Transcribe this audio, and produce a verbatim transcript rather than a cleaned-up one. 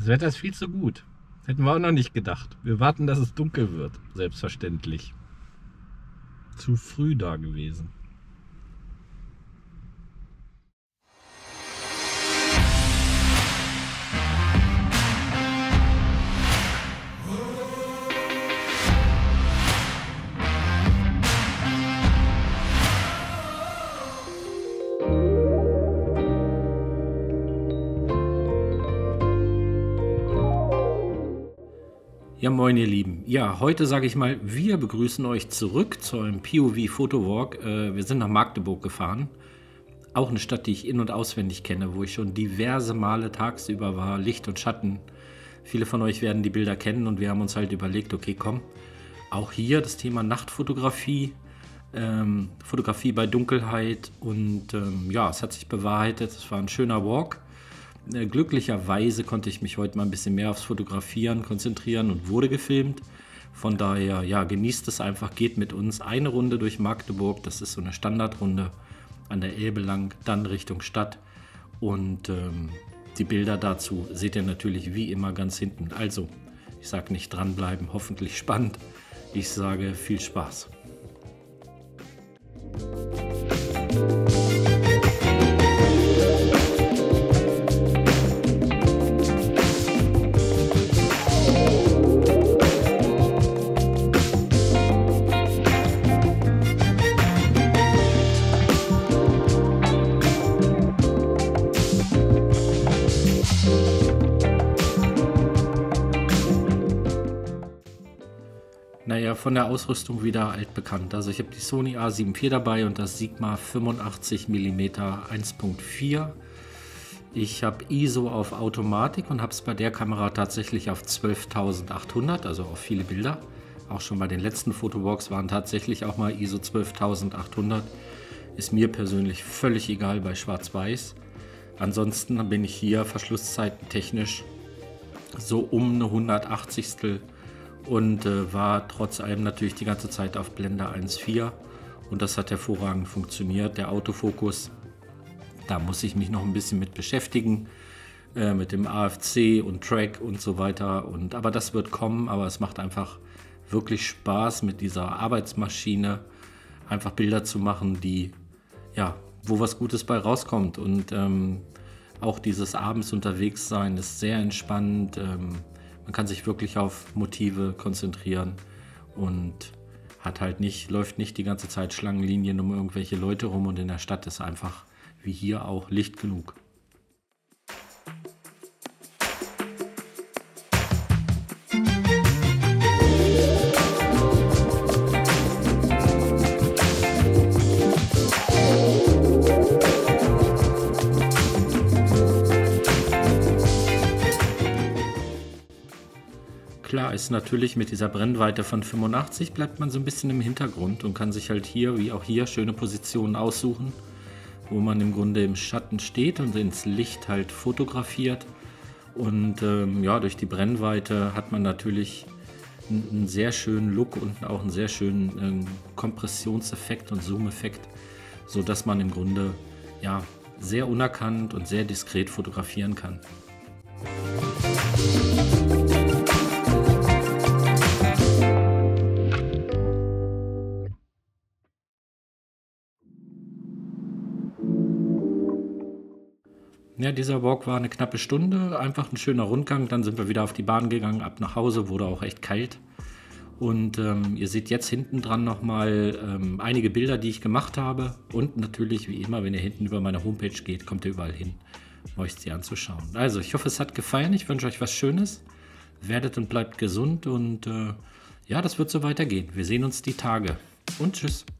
Das Wetter ist viel zu gut. Hätten wir auch noch nicht gedacht. Wir warten, dass es dunkel wird, selbstverständlich. Zu früh da gewesen. Ja, moin ihr Lieben. Ja, heute sage ich mal, wir begrüßen euch zurück zu einem P O V-Fotowalk. Äh, wir sind nach Magdeburg gefahren. Auch eine Stadt, die ich in- und auswendig kenne, wo ich schon diverse Male tagsüber war, Licht und Schatten. Viele von euch werden die Bilder kennen und wir haben uns halt überlegt, okay, komm, auch hier das Thema Nachtfotografie, ähm, Fotografie bei Dunkelheit und ähm, ja, es hat sich bewahrheitet, es war ein schöner Walk. Glücklicherweise konnte ich mich heute mal ein bisschen mehr aufs Fotografieren konzentrieren und wurde gefilmt. Von daher, ja, genießt es einfach, geht mit uns eine Runde durch Magdeburg. Das ist so eine Standardrunde an der Elbe lang, dann Richtung Stadt. Und ähm, die Bilder dazu seht ihr natürlich wie immer ganz hinten. Also, ich sage nicht dranbleiben, hoffentlich spannend. Ich sage viel Spaß. Naja, von der Ausrüstung wieder altbekannt. Also ich habe die Sony A sieben vier dabei und das Sigma fünfundachtzig Millimeter eins Punkt vier. Ich habe I S O auf Automatik und habe es bei der Kamera tatsächlich auf zwölftausendachthundert, also auf viele Bilder. Auch schon bei den letzten Fotowalks waren tatsächlich auch mal I S O zwölftausendachthundert. Ist mir persönlich völlig egal bei Schwarz-Weiß. Ansonsten bin ich hier verschlusszeiten technisch so um eine hundertachtzigstel und äh, war trotz allem natürlich die ganze Zeit auf Blende eins Komma vier und das hat hervorragend funktioniert. Der Autofokus, da muss ich mich noch ein bisschen mit beschäftigen, äh, mit dem A F C und Track und so weiter. Und, aber das wird kommen, aber es macht einfach wirklich Spaß mit dieser Arbeitsmaschine, einfach Bilder zu machen, die, ja, wo was Gutes bei rauskommt. Und ähm, auch dieses abends unterwegs sein ist sehr entspannend. Ähm, Man kann sich wirklich auf Motive konzentrieren und hat halt nicht, läuft nicht die ganze Zeit Schlangenlinien um irgendwelche Leute rum und in der Stadt ist einfach, wie hier auch, Licht genug. Klar ist natürlich, mit dieser Brennweite von fünfundachtzig bleibt man so ein bisschen im Hintergrund und kann sich halt hier, wie auch hier, schöne Positionen aussuchen, wo man im Grunde im Schatten steht und ins Licht halt fotografiert. Und ähm, ja, durch die Brennweite hat man natürlich einen, einen sehr schönen Look und auch einen sehr schönen ähm, Kompressionseffekt und Zoom-Effekt, sodass man im Grunde ja, sehr unerkannt und sehr diskret fotografieren kann. Ja, dieser Walk war eine knappe Stunde, einfach ein schöner Rundgang. Dann sind wir wieder auf die Bahn gegangen, ab nach Hause, wurde auch echt kalt. Und ähm, ihr seht jetzt hinten dran nochmal ähm, einige Bilder, die ich gemacht habe. Und natürlich, wie immer, wenn ihr hinten über meine Homepage geht, kommt ihr überall hin, um euch die anzuschauen. Also, ich hoffe, es hat gefallen. Ich wünsche euch was Schönes. Werdet und bleibt gesund. Und äh, ja, das wird so weitergehen. Wir sehen uns die Tage. Und tschüss.